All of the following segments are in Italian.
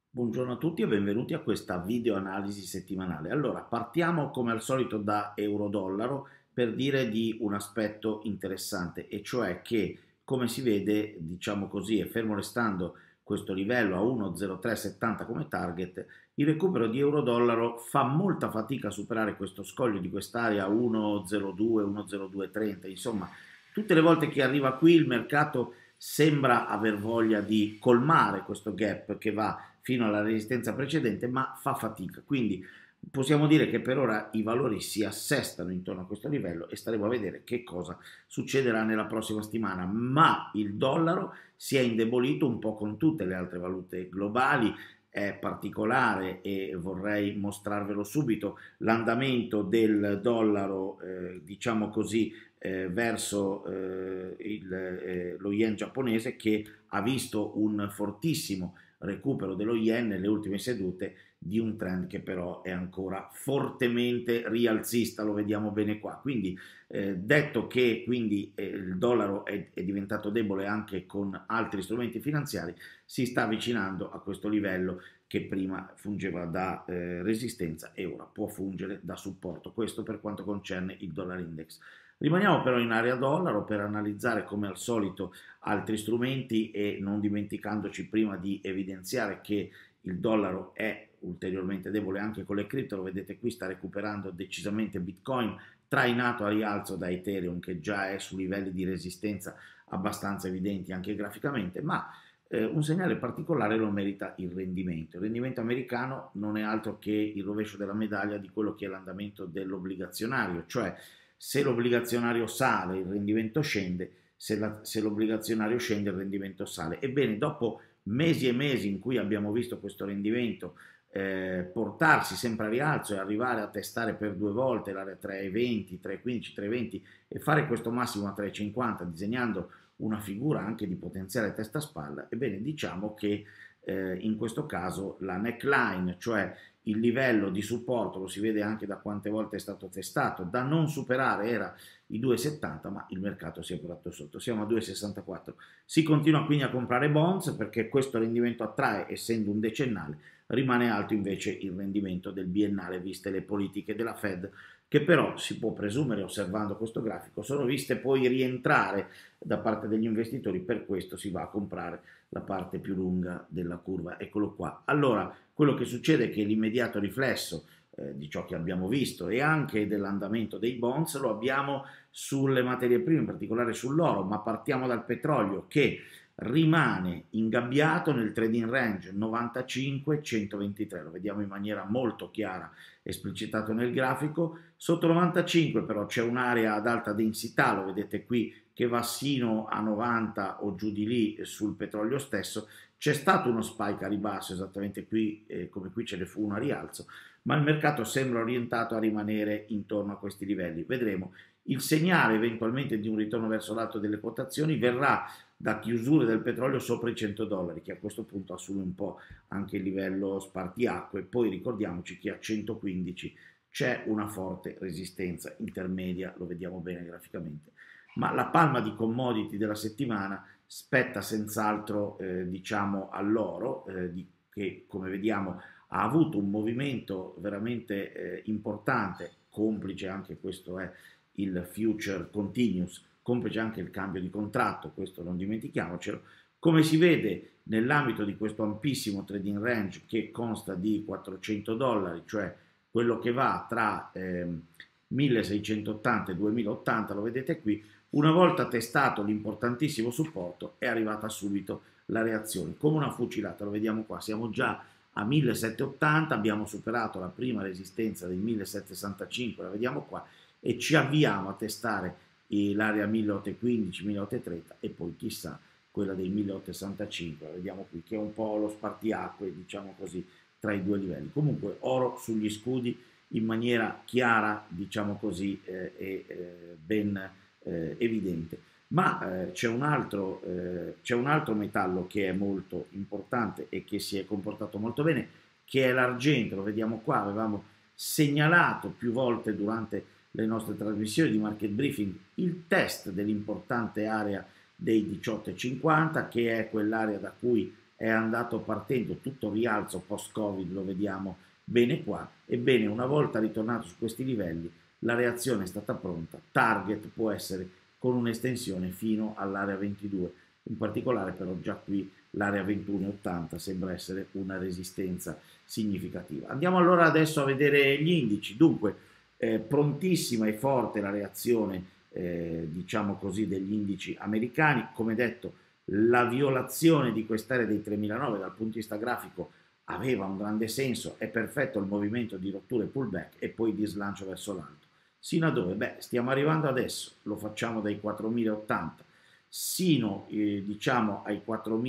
Buongiorno a tutti e benvenuti a questa video analisi settimanale. Allora, partiamo come al solito da euro-dollaro per dire di un aspetto interessante, e cioè che, come si vede, diciamo così, e fermo restando questo livello a 1,0370 come target, il recupero di euro-dollaro fa molta fatica a superare questo scoglio di quest'area 1,02, 1,0230, insomma, tutte le volte che arriva qui il mercato sembra aver voglia di colmare questo gap che va fino alla resistenza precedente, ma fa fatica. Quindi possiamo dire che per ora i valori si assestano intorno a questo livello e staremo a vedere che cosa succederà nella prossima settimana. Ma il dollaro si è indebolito un po' con tutte le altre valute globali. È particolare e vorrei mostrarvelo subito l'andamento del dollaro, diciamo così, verso lo yen giapponese, che ha visto un fortissimo recupero dello yen nelle ultime sedute, di un trend che però è ancora fortemente rialzista, lo vediamo bene qua. Quindi detto che quindi il dollaro è diventato debole anche con altri strumenti finanziari, si sta avvicinando a questo livello che prima fungeva da resistenza e ora può fungere da supporto. Questo per quanto concerne il dollar index. Rimaniamo però in area dollaro per analizzare come al solito altri strumenti, e non dimenticandoci prima di evidenziare che il dollaro è ulteriormente debole anche con le cripto. Lo vedete qui, sta recuperando decisamente Bitcoin, trainato a rialzo da Ethereum che già è su livelli di resistenza abbastanza evidenti anche graficamente, ma un segnale particolare lo merita il rendimento. Il rendimento americano non è altro che il rovescio della medaglia di quello che è l'andamento dell'obbligazionario, cioè se l'obbligazionario sale il rendimento scende, se l'obbligazionario scende il rendimento sale. Ebbene, dopo mesi e mesi in cui abbiamo visto questo rendimento portarsi sempre a rialzo e arrivare a testare per due volte l'area 3,20, 3,15, 3,20 e fare questo massimo a 3,50 disegnando una figura anche di potenziale testa-spalla, ebbene diciamo che in questo caso la neckline, cioè il livello di supporto, lo si vede anche da quante volte è stato testato, da non superare era i 2,70, ma il mercato si è portato sotto, siamo a 2,64. Si continua quindi a comprare bonds perché questo rendimento attrae, essendo un decennale. Rimane alto invece il rendimento del biennale, viste le politiche della Fed, che però si può presumere, osservando questo grafico, sono viste poi rientrare da parte degli investitori. Per questo si va a comprare la parte più lunga della curva. Eccolo qua. Allora, quello che succede è che l'immediato riflesso di ciò che abbiamo visto e anche dell'andamento dei bonds lo abbiamo sulle materie prime, in particolare sull'oro, ma partiamo dal petrolio, che rimane ingabbiato nel trading range 95-123, lo vediamo in maniera molto chiara, esplicitato nel grafico. Sotto 95 però c'è un'area ad alta densità, lo vedete qui, che va sino a 90 o giù di lì sul petrolio stesso. C'è stato uno spike a ribasso, esattamente qui, come qui ce ne fu uno a rialzo, ma il mercato sembra orientato a rimanere intorno a questi livelli. Vedremo. Il segnale eventualmente di un ritorno verso l'alto delle quotazioni verrà da chiusure del petrolio sopra i $100, che a questo punto assume un po' anche il livello spartiacque. Poi ricordiamoci che a 115 c'è una forte resistenza intermedia, lo vediamo bene graficamente. Ma la palma di commodity della settimana spetta senz'altro diciamo all'oro, che come vediamo ha avuto un movimento veramente importante, complice anche questo è il future continuous, complice anche il cambio di contratto, questo non dimentichiamocelo. Come si vede nell'ambito di questo ampissimo trading range che consta di $400, cioè quello che va tra 1680 e 2080, lo vedete qui, una volta testato l'importantissimo supporto è arrivata subito la reazione, come una fucilata, lo vediamo qua, siamo già a 1780, abbiamo superato la prima resistenza del 1765, la vediamo qua, e ci avviamo a testare l'area 1815, 1830 e poi chissà quella dei 1865, la vediamo qui, che è un po' lo spartiacque, diciamo così, tra i due livelli. Comunque oro sugli scudi in maniera chiara, diciamo così, e ben evidente. Ma c'è un altro metallo che è molto importante e che si è comportato molto bene, che è l'argento. Lo vediamo qua, avevamo segnalato più volte durante le nostre trasmissioni di market briefing il test dell'importante area dei 18,50, che è quell'area da cui è andato partendo, tutto rialzo post-Covid lo vediamo bene qua. Ebbene, una volta ritornato su questi livelli, la reazione è stata pronta, target può essere con un'estensione fino all'area 22, in particolare però già qui l'area 21,80 sembra essere una resistenza significativa. Andiamo allora adesso a vedere gli indici. Dunque, prontissima e forte la reazione, diciamo così, degli indici americani. Come detto, la violazione di quest'area dei 3009 dal punto di vista grafico aveva un grande senso, è perfetto il movimento di rottura e pullback e poi di slancio verso l'alto. Sino a dove? Beh, stiamo arrivando adesso, lo facciamo dai 4080 sino diciamo ai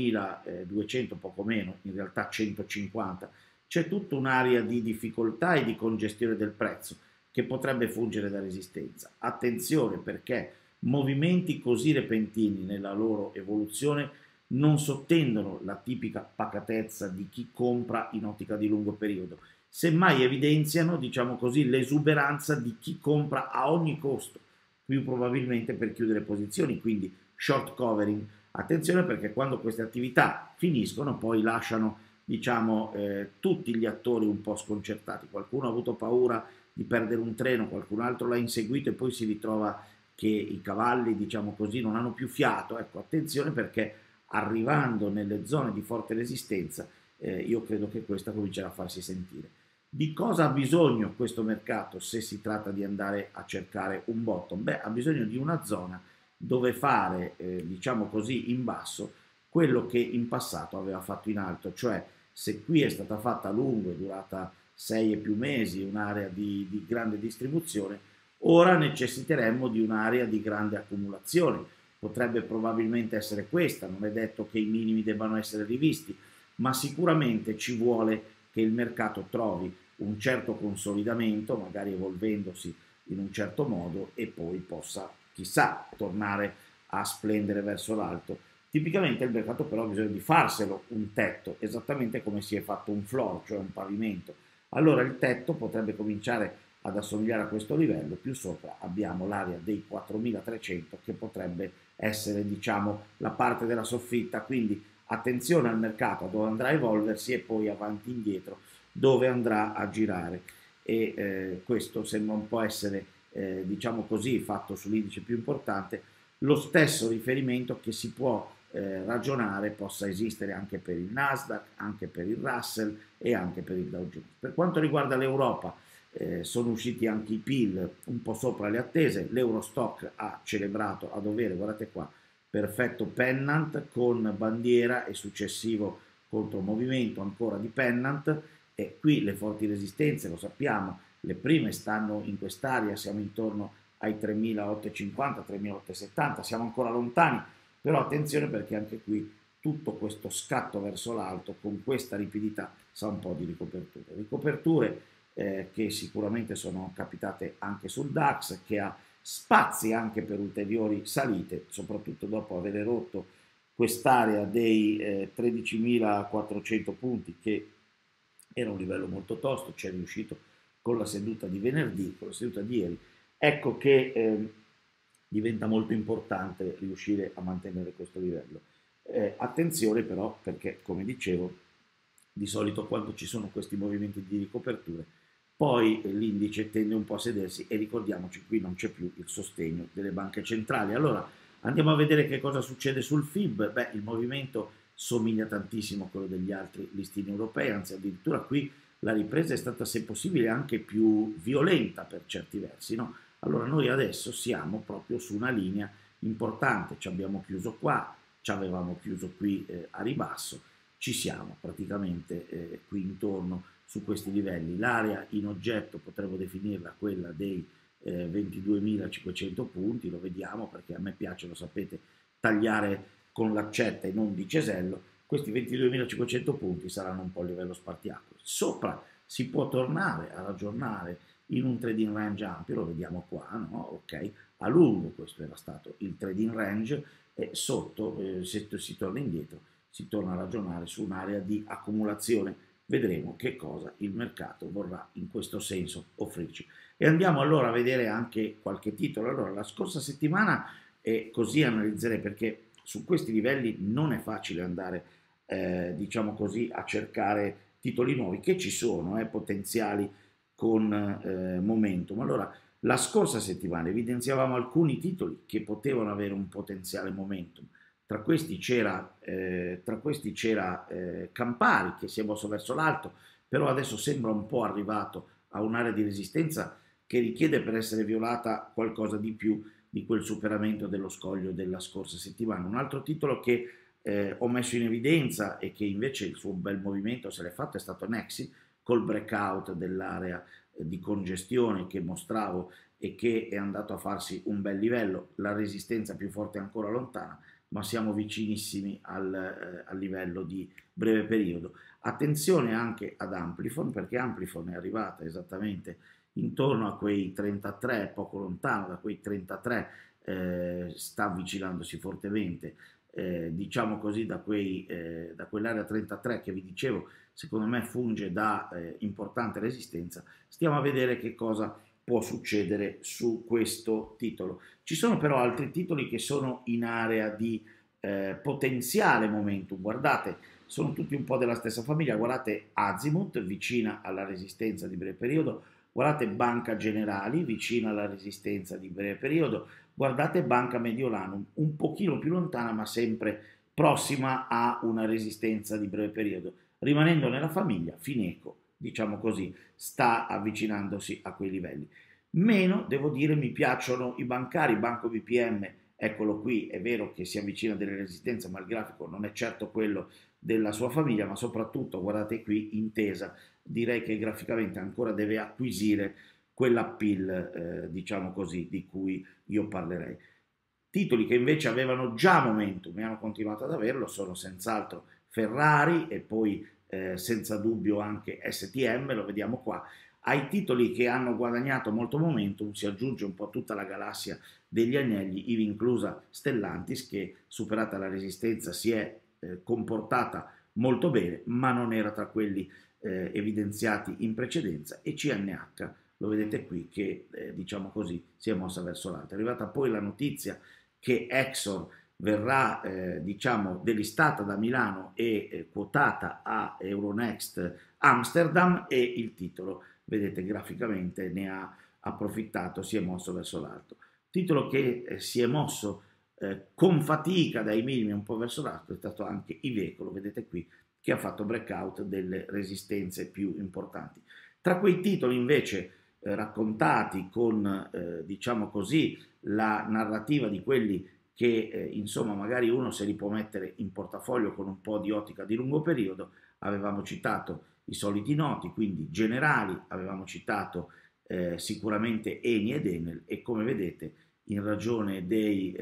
4200, poco meno, in realtà 150. C'è tutta un'area di difficoltà e di congestione del prezzo che potrebbe fungere da resistenza. Attenzione, perché movimenti così repentini nella loro evoluzione non sottendono la tipica pacatezza di chi compra in ottica di lungo periodo, semmai evidenziano, diciamo così, l'esuberanza di chi compra a ogni costo, più probabilmente per chiudere posizioni, quindi short covering. Attenzione, perché quando queste attività finiscono poi lasciano, diciamo, tutti gli attori un po' sconcertati. Qualcuno ha avuto paura di perdere un treno, qualcun altro l'ha inseguito e poi si ritrova che i cavalli, diciamo così, non hanno più fiato. Ecco, attenzione, perché arrivando nelle zone di forte resistenza, io credo che questa comincerà a farsi sentire. Di cosa ha bisogno questo mercato se si tratta di andare a cercare un bottom? Beh, ha bisogno di una zona dove fare, diciamo così, in basso quello che in passato aveva fatto in alto, cioè se qui è stata fatta a lungo, è durata 6 e più mesi, un'area di grande distribuzione, ora necessiteremmo di un'area di grande accumulazione. Potrebbe probabilmente essere questa, non è detto che i minimi debbano essere rivisti, ma sicuramente ci vuole che il mercato trovi un certo consolidamento, magari evolvendosi in un certo modo, e poi possa, chissà, tornare a splendere verso l'alto. Tipicamente il mercato però ha bisogno di farselo un tetto, esattamente come si è fatto un floor, cioè un pavimento. Allora il tetto potrebbe cominciare ad assomigliare a questo livello, più sopra abbiamo l'area dei 4300 che potrebbe essere, diciamo, la parte della soffitta, quindi attenzione al mercato, dove andrà a evolversi, e poi avanti e indietro dove andrà a girare. E questo sembra un po' essere, diciamo così, fatto sull'indice più importante. Lo stesso riferimento che si può ragionare possa esistere anche per il Nasdaq, anche per il Russell e anche per il Dow Jones. Per quanto riguarda l'Europa, sono usciti anche i PIL un po' sopra le attese, l'Eurostock ha celebrato a dovere, guardate qua, perfetto pennant con bandiera e successivo contromovimento ancora di pennant, e qui le forti resistenze, lo sappiamo, le prime stanno in quest'area, siamo intorno ai 3.850, 3.870, siamo ancora lontani, però attenzione, perché anche qui tutto questo scatto verso l'alto con questa ripidità sa un po' di ricoperture che sicuramente sono capitate anche sul DAX, che ha spazi anche per ulteriori salite, soprattutto dopo aver rotto quest'area dei 13.400 punti, che era un livello molto tosto, ci è riuscito con la seduta di venerdì, con la seduta di ieri. Ecco che diventa molto importante riuscire a mantenere questo livello. Attenzione però, perché come dicevo, di solito quando ci sono questi movimenti di ricoperture, poi l'indice tende un po' a sedersi, e ricordiamoci, qui non c'è più il sostegno delle banche centrali. Allora andiamo a vedere che cosa succede sul FIB. Beh, il movimento somiglia tantissimo a quello degli altri listini europei, anzi addirittura qui la ripresa è stata, se possibile, anche più violenta per certi versi, no? Allora noi adesso siamo proprio su una linea importante, ci abbiamo chiuso qua, ci avevamo chiuso qui a ribasso, ci siamo praticamente qui intorno su questi livelli. L'area in oggetto potremmo definirla quella dei 22.500 punti, lo vediamo perché a me piace, lo sapete, tagliare con l'accetta e non di cesello. Questi 22.500 punti saranno un po' il livello spartiacque. Sopra si può tornare a ragionare in un trading range ampio, lo vediamo qua, no? Ok, a lungo questo era stato il trading range, e sotto, se si torna indietro, si torna a ragionare su un'area di accumulazione. Vedremo che cosa il mercato vorrà in questo senso offrirci. E andiamo allora a vedere anche qualche titolo. Allora, la scorsa settimana, così analizzerei, perché su questi livelli non è facile andare diciamo così, a cercare titoli nuovi, che ci sono, potenziali con momentum. Allora, la scorsa settimana evidenziavamo alcuni titoli che potevano avere un potenziale momentum. Tra questi c'era Campari, che si è mosso verso l'alto, però adesso sembra un po' arrivato a un'area di resistenza che richiede, per essere violata, qualcosa di più di quel superamento dello scoglio della scorsa settimana. Un altro titolo che ho messo in evidenza e che invece il suo bel movimento se l'è fatto è stato Nexi, col breakout dell'area di congestione che mostravo e che è andato a farsi un bel livello. La resistenza più forte è ancora lontana, ma siamo vicinissimi al livello di breve periodo. Attenzione anche ad Amplifon, perché Amplifon è arrivata esattamente intorno a quei 33, poco lontano da quei 33, sta avvicinandosi fortemente, diciamo così, da quell'area 33 che vi dicevo, secondo me funge da importante resistenza. Stiamo a vedere che cosa può succedere su questo titolo. Ci sono però altri titoli che sono in area di potenziale momentum. Guardate, sono tutti un po' della stessa famiglia. Guardate Azimut, vicina alla resistenza di breve periodo. Guardate Banca Generali, vicina alla resistenza di breve periodo. Guardate Banca Mediolanum, un pochino più lontana ma sempre prossima a una resistenza di breve periodo. Rimanendo nella famiglia, Fineco, diciamo così, sta avvicinandosi a quei livelli. Meno, devo dire, mi piacciono i bancari. Banco BPM, eccolo qui, è vero che si avvicina delle resistenze, ma il grafico non è certo quello della sua famiglia, ma soprattutto, guardate qui, Intesa, direi che graficamente ancora deve acquisire quell'appeal, diciamo così, di cui io parlerei. Titoli che invece avevano già momentum e hanno continuato ad averlo sono senz'altro Ferrari e poi senza dubbio anche STM, lo vediamo qua. Ai titoli che hanno guadagnato molto momentum si aggiunge un po' tutta la galassia degli agnelli, ivi inclusa Stellantis, che superata la resistenza si è comportata molto bene, ma non era tra quelli evidenziati in precedenza, e CNH, lo vedete qui, che diciamo così si è mossa verso l'alto. È arrivata poi la notizia che Exor verrà diciamo delistata da Milano e quotata a Euronext Amsterdam, e il titolo, vedete graficamente, ne ha approfittato, si è mosso verso l'alto. Titolo che si è mosso con fatica dai minimi un po' verso l'alto è stato anche Iveco, lo vedete qui, che ha fatto breakout delle resistenze più importanti. Tra quei titoli invece raccontati con, diciamo così, la narrativa di quelli che insomma magari uno se li può mettere in portafoglio con un po' di ottica di lungo periodo, avevamo citato i soliti noti, quindi Generali, avevamo citato sicuramente Eni ed Enel, e come vedete in ragione dei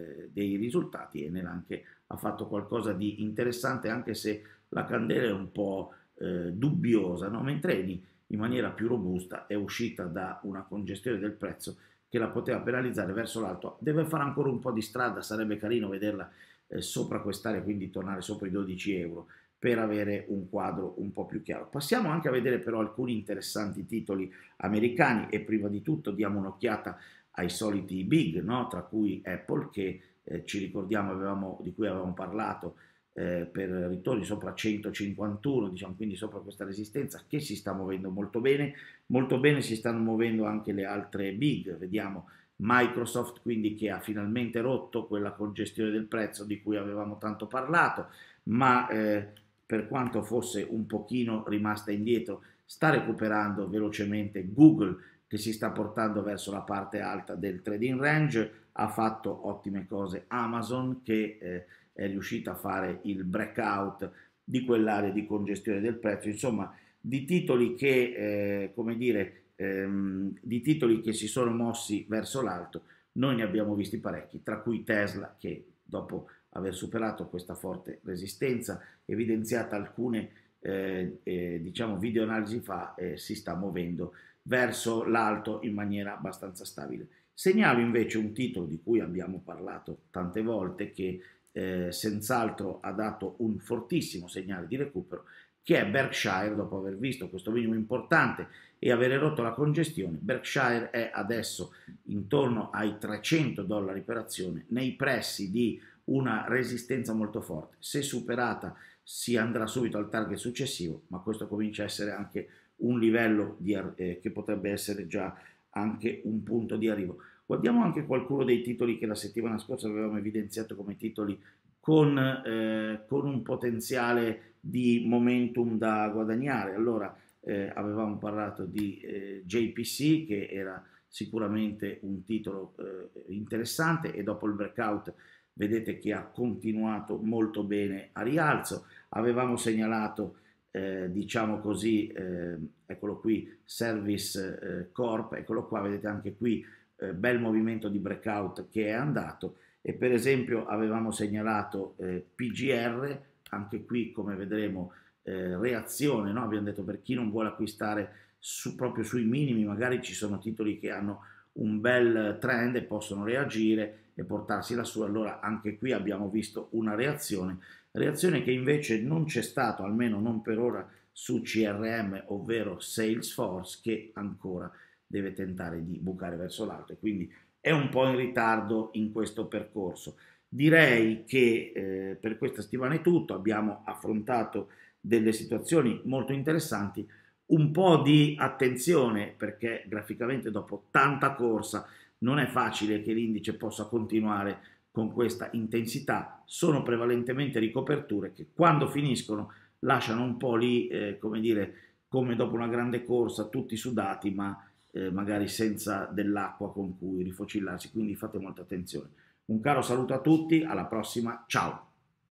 risultati Enel anche ha fatto qualcosa di interessante, anche se la candela è un po' dubbiosa, no? Mentre Eni in maniera più robusta è uscita da una congestione del prezzo che la poteva penalizzare verso l'alto. Deve fare ancora un po' di strada, sarebbe carino vederla sopra quest'area, quindi tornare sopra i 12 euro per avere un quadro un po' più chiaro. Passiamo anche a vedere però alcuni interessanti titoli americani, e prima di tutto diamo un'occhiata ai soliti big, no? Tra cui Apple, che ci ricordiamo di cui avevamo parlato per ritorni sopra 151, diciamo, quindi sopra questa resistenza, che si sta muovendo molto bene si stanno muovendo anche le altre big. Vediamo Microsoft, quindi, che ha finalmente rotto quella congestione del prezzo di cui avevamo tanto parlato, ma per quanto fosse un pochino rimasta indietro, sta recuperando velocemente. Google, che si sta portando verso la parte alta del trading range, ha fatto ottime cose Amazon, che è riuscita a fare il breakout di quell'area di congestione del prezzo. Insomma, di titoli che, come dire, di titoli che si sono mossi verso l'alto, noi ne abbiamo visti parecchi, tra cui Tesla, che dopo aver superato questa forte resistenza, evidenziata alcune diciamo videoanalisi fa, si sta muovendo verso l'alto in maniera abbastanza stabile. Segnalo invece un titolo di cui abbiamo parlato tante volte, che senz'altro ha dato un fortissimo segnale di recupero, che è Berkshire. Dopo aver visto questo minimo importante e avere rotto la congestione, Berkshire è adesso intorno ai $300 per azione, nei pressi di una resistenza molto forte. Se superata si andrà subito al target successivo, ma questo comincia a essere anche un livello che potrebbe essere già anche un punto di arrivo. Guardiamo anche qualcuno dei titoli che la settimana scorsa avevamo evidenziato come titoli con un potenziale di momentum da guadagnare. Allora, avevamo parlato di JPC, che era sicuramente un titolo interessante, e dopo il breakout vedete che ha continuato molto bene a rialzo. Avevamo segnalato diciamo così, eccolo qui, Service Corp, eccolo qua, vedete anche qui bel movimento di breakout che è andato. E per esempio avevamo segnalato PGR, anche qui come vedremo reazione, no? Abbiamo detto, per chi non vuole acquistare proprio sui minimi, magari ci sono titoli che hanno un bel trend e possono reagire e portarsi lassù. Allora anche qui abbiamo visto una reazione che invece non c'è stato, almeno non per ora, su CRM, ovvero Salesforce, che ancora deve tentare di bucare verso l'alto, e quindi è un po' in ritardo in questo percorso. Direi che per questa settimana è tutto, abbiamo affrontato delle situazioni molto interessanti, un po' di attenzione perché graficamente dopo tanta corsa non è facile che l'indice possa continuare con questa intensità. Sono prevalentemente ricoperture che quando finiscono lasciano un po' lì, come dire, come dopo una grande corsa, tutti sudati, ma magari senza dell'acqua con cui rifocillarsi, quindi fate molta attenzione. Un caro saluto a tutti, alla prossima, ciao!